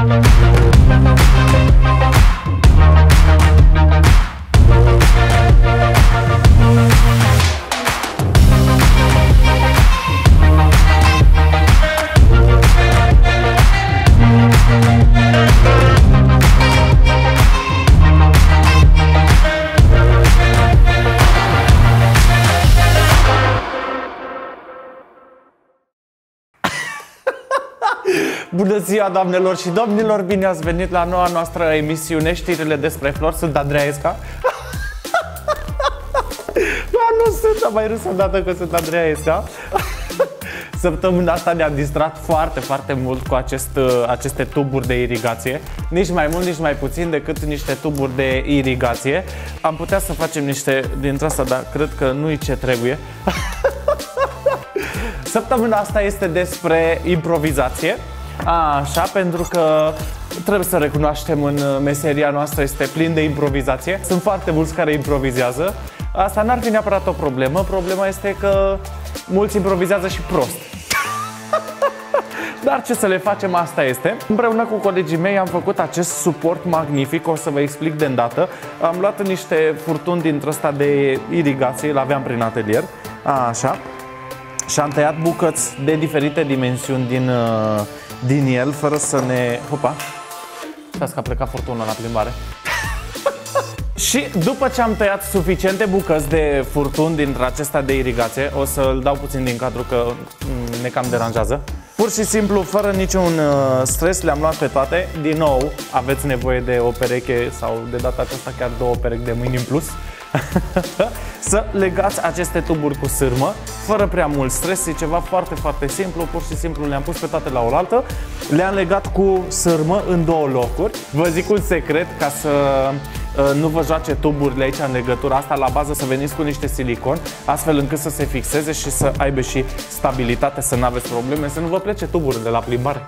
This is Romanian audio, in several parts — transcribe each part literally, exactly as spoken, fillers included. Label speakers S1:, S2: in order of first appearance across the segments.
S1: Bună ziua, doamnelor și domnilor! Bine ați venit la noua noastră emisiune, știrile despre flori. Sunt Andreesca. Da, nu sunt, am mai râs odată că sunt Andreesca. Săptămâna asta ne-am distrat foarte, foarte mult cu acest, aceste tuburi de irigație. Nici mai mult, nici mai puțin decât niște tuburi de irigație. Am putea să facem niște dintre asta, dar cred că nu-i ce trebuie. Săptămâna asta este despre improvizație. Așa, pentru că trebuie să recunoaștem, în meseria noastră este plin de improvizație. Sunt foarte mulți care improvizează. Asta n-ar fi neapărat o problemă. Problema este că mulți improvizează și prost. Dar ce să le facem, asta este. Împreună cu colegii mei am făcut acest suport magnific. O să vă explic de îndată. Am luat niște furtuni dintre ăsta de irigație, îl aveam prin atelier. Așa. Și am tăiat bucăți de diferite dimensiuni din, din el, fără să ne... Hopa! Stați că a plecat furtuna la plimbare. Și după ce am tăiat suficiente bucăți de furtuni dintre acesta de irigație, o să-l dau puțin din cadru că ne cam deranjează. Pur și simplu, fără niciun stres, le-am luat pe toate. Din nou, aveți nevoie de o pereche sau de data aceasta chiar două perechi de mâini în plus. Să legați aceste tuburi cu sârmă, fără prea mult stres, e ceva foarte, foarte simplu. Pur și simplu le-am pus pe toate la oaltă. Le-am legat cu sârmă în două locuri. Vă zic un secret, ca să uh, nu vă joace tuburile aici în legătura asta. La bază să veniți cu niște silicon, astfel încât să se fixeze și să aibă și stabilitate, să nu aveți probleme, să nu vă plece tuburile la plimbare.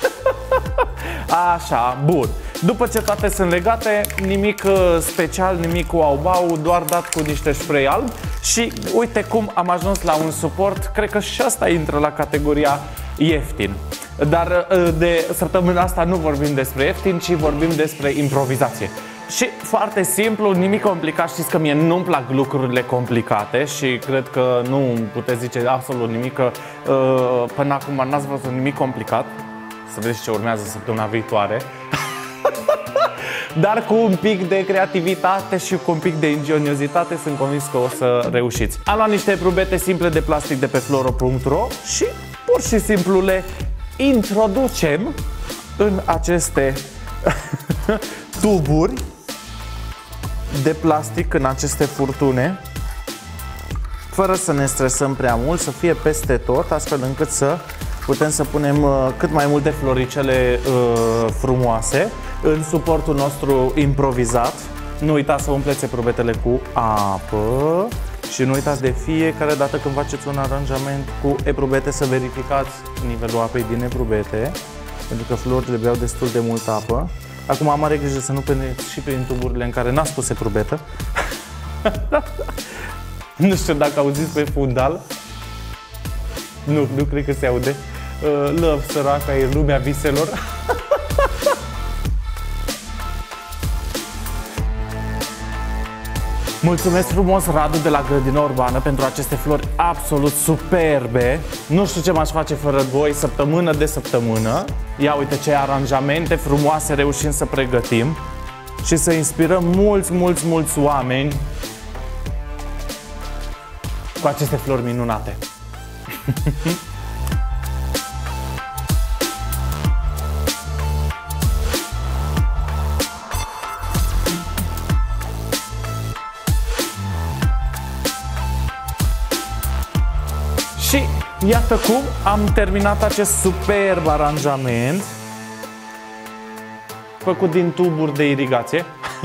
S1: Așa, bun. După ce toate sunt legate, nimic special, nimic wow-wow, doar dat cu niște spray alb. Și uite cum am ajuns la un suport. Cred că și asta intră la categoria ieftin. Dar de săptămâna asta nu vorbim despre ieftin, ci vorbim despre improvizație. Și foarte simplu, nimic complicat. Știți că mie nu-mi plac lucrurile complicate și cred că nu puteți zice absolut nimic, că până acum n-ați văzut nimic complicat. Să vedeți ce urmează săptămâna viitoare. Dar cu un pic de creativitate și cu un pic de ingeniozitate sunt convins că o să reușiți. Am luat niște eprubete simple de plastic de pe floro punct ro și pur și simplu le introducem în aceste tuburi de plastic, în aceste furtune, fără să ne stresăm prea mult, să fie peste tot, astfel încât să putem să punem uh, cât mai multe floricele uh, frumoase în suportul nostru improvizat. Nu uitați să umpleți eprubetele cu apă și nu uitați de fiecare dată când faceți un aranjament cu eprubete să verificați nivelul apei din eprubete, pentru că florile beau destul de multă apă. Acum am mare grijă să nu prindeți și prin tuburile în care n-ați pus eprubetă. Nu știu dacă auziți pe fundal. Nu, nu cred că se aude. Uh, love, săraca, e lumea viselor. Mulțumesc frumos, Radu de la Grădina Urbană, pentru aceste flori absolut superbe. Nu știu ce m-aș face fără voi, săptămână de săptămână. Ia uite ce aranjamente frumoase reușim să pregătim și să inspirăm mulți, mulți, mulți oameni cu aceste flori minunate. Și iată cum am terminat acest superb aranjament făcut din tuburi de irigație.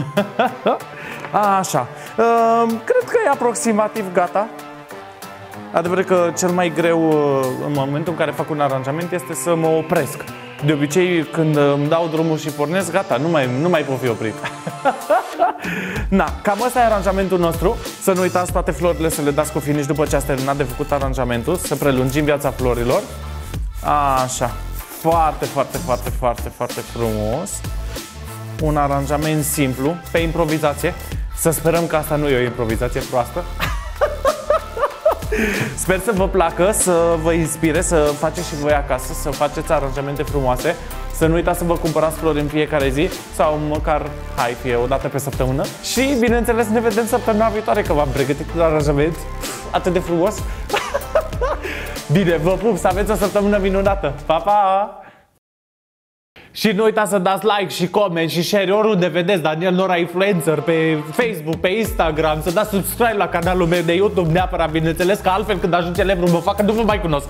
S1: Așa, cred că e aproximativ gata. Adevărat că cel mai greu în momentul în care fac un aranjament este să mă opresc. De obicei, când îmi dau drumul și pornesc, gata, nu mai, nu mai pot fi oprit. Na, cam ăsta e aranjamentul nostru. Să nu uitați toate florile să le dați cu finish după ce ați terminat de făcut aranjamentul, să prelungim viața florilor. Așa. foarte, foarte, foarte, foarte, foarte frumos. Un aranjament simplu, pe improvizație. Să sperăm că asta nu e o improvizație proastă. Sper să vă placă, să vă inspire, să faceți și voi acasă, să faceți aranjamente frumoase. Să nu uitați să vă cumpărați flori în fiecare zi sau măcar, hai, fie o dată pe săptămână. Și, bineînțeles, ne vedem săptămâna viitoare, că v-am pregătit un aranjament atât de frumos. Bine, vă pup, să aveți o săptămână minunată. Pa, pa! Și nu uitați să dați like și comment și share oriunde vedeți Daniel Nora Influencer, pe Facebook, pe Instagram, să dați subscribe la canalul meu de YouTube neapărat, bineînțeles, că altfel când ajung celebru mă fac că nu vă mai cunosc.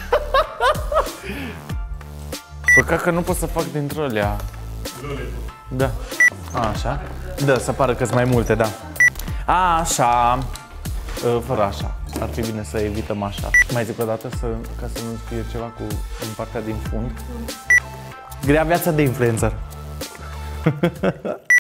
S1: Păcat că nu pot să fac dintre alea. Da. Așa. Da, să pară că-s mai multe, da. Așa. Fără așa. Ar fi bine să evităm așa. Mai zic o dată să, ca să nu fie ceva cu în partea din fund. Grea viața de influencer.